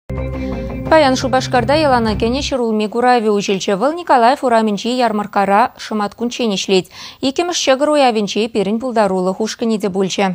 Паян Шубашкарда ялана кене шырулми гурави ужелчевыл Николаев ураминчи ярмаркара шымат кунчен ишлет. Икемеш чыгыр уявинчи перин булдарулы хушканиде бульче.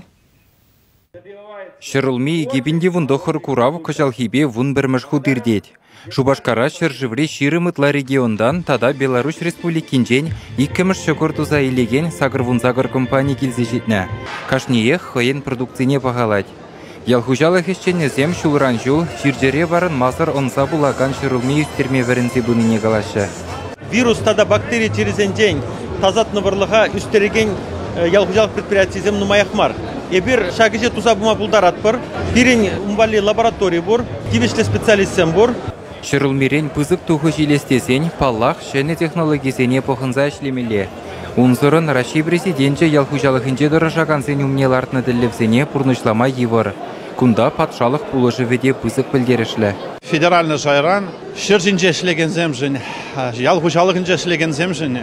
Шырулми гибинде вундохыр курав кыжалхибе вун бірміш худырдет. Шубашкара шыржывре ширымытла региондан тада Беларусь республикинчен икемеш чыгыр туза илеген сагыр вунзагыр компания килзе жетне. Кашниех хойен продукцине бағалать. Ялхужалық ешченезем шулран жул, ширжере барын мазыр онса булаган шырылми үстерме вәрінсе бұныне қалашы. Вирус тада бактерия терезен день, тазатны барлыға үстереген ялхужалық предприятиезем нумаяхмар. Ебір шагыже туза бума булдарат бар, бірін умбали лаборатория бар, тивешлі специалистсен бар. Шырылмирен пызык тухы жилестесен, паллах шәне технологизене похынза ішлемеле. Унсырын Раши президенті ялхужалықынче дұрышағансен умнелартны діліпсене пұрнышлама евір. Кунда патшалық пулыжы веде пызык білдерішлі. Федеральный жайран шыржынче ішлеген земжін, ялхужалықынче ішлеген земжін,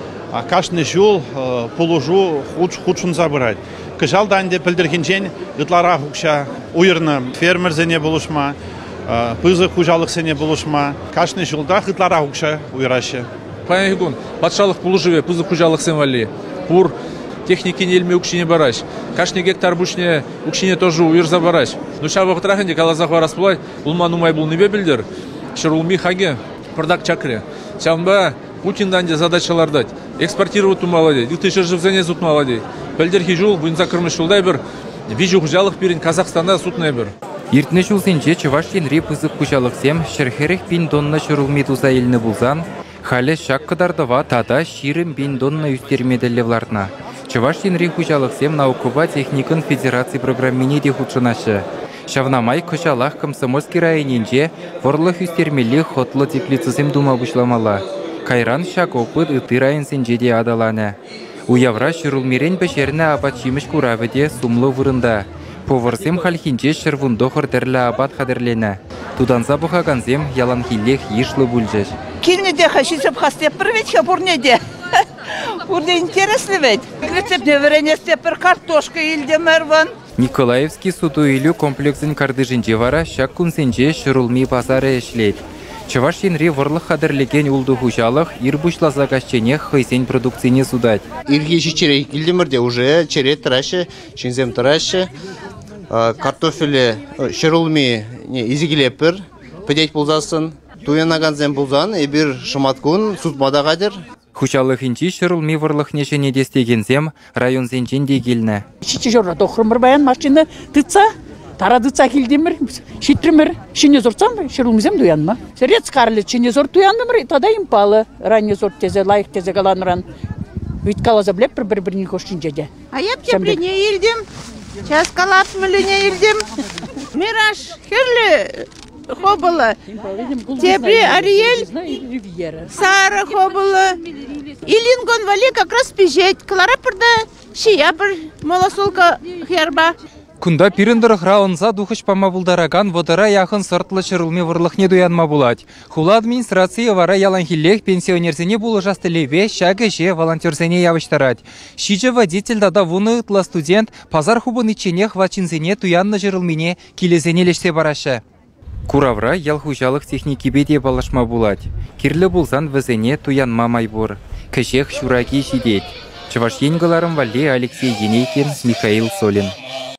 кашны жул пулыжу худшын забырать. Кыжалдан де білдіргенчен ұтлара хукша уйырны фермерзене болушма, пызык хужалықсене болушма, кашны жулда ұтлара хукша уйрашы. Паян патшалық пулыжыве пызык хужалық сенвали. Пур техники нельме укшине бараш. Кашни гектар бушне укшине тоже уйырза бараш. Душа вахтраханде калазахва расплай, улман умай был небе билдер. Шырулми хаге продак чакре. Чамба Путиндан де задачалар дать. Экспортировать умаладей. Ты шыржывзене зут маладей. Билдер хижул буйнза кырмышулдай бір. Вижу хужалық перин Казахстанда сутнай бір. Иртне жулсенче Чувашин ри пызык хужалық сем шерхерех пин донна шырулми туза еліні булзан. Халі шак қыдардыва тада ширым бен донна үстермеделевларына. Чувашин ри хужалық сем наукова техникын федерации программине де худшынашы. Шавнамай кышалах комсомольский районенже ворлых үстермелі хотлы теплицысем дума бұшламала. Кайран шак опыт ыты районсенже де адаланы. Уявра шырулмерен бәшеріне абат шиміш кураведе сумлы вырында. Поварсем халхинче шырвундохыр дәрлі абат қадырлені. Туданса бұхаганзем яланхилех ешлы бүлжеш. Кинеде хашисеп хастеп проведь, бурнеде. Бурне интересно ведь. Рецепт не варенье картошка ильдемерван. Николаевский суду илю комплексен кардыжинче вара шак кунсенче шырулми базары эшлет. Чувашин ри ворлых хадырлеген улды хужалық ирбушла загашчене хыйсен продукцияне судать. Иргеши черек ильдемерде уже черет траще, чинзем траще. Картофеле шырулми изигилеппер, педеть пулзасын. Туянаганзен булзан, эбир шыматкун, сутмада қадыр. Хучалық инчи шырылми варлық нешене дестегензем район зенчен дегелні. Шичи жорда тоқырмыр баян машина тыца, тара тыца келдемір, шитримір, шине зорцам, шырылмызем дуянма. Серец қарлы шине зор туянмыр, тада импалы, ранне зор тезе, лайық тезе қаланыран. Үйт қалаза білеп бір-біріне көшін жеде. Аяп кеплене елдім, час қалап мүліне елдім. Мираж, херлі. Хобыла, Тебри, Ариэль, Сара Хобыла, Илингон вали как раз пижет, Кларапырда, Шиябр, Малосолка, Херба. Кунда пирендерах раунза духыш пама булдараган водара яхын сортлы шырылми варлых не дуянма булать. Хула администрация вара яланхилех пенсионерзене булы жастылеве шагы же волонтерзене явыштарать. Шиже водитель дада вуны ытла студент пазар хубын иченех вачинзене туянны жырылмине килезене лешсе барашы. Куравра ялхужалық техники беде балашма булать. Кирлі булзан візене туян мамай бур. Кешех шураки шидет. Чуваш енгіларым вале Алексей Енейкин, Михаил Солин.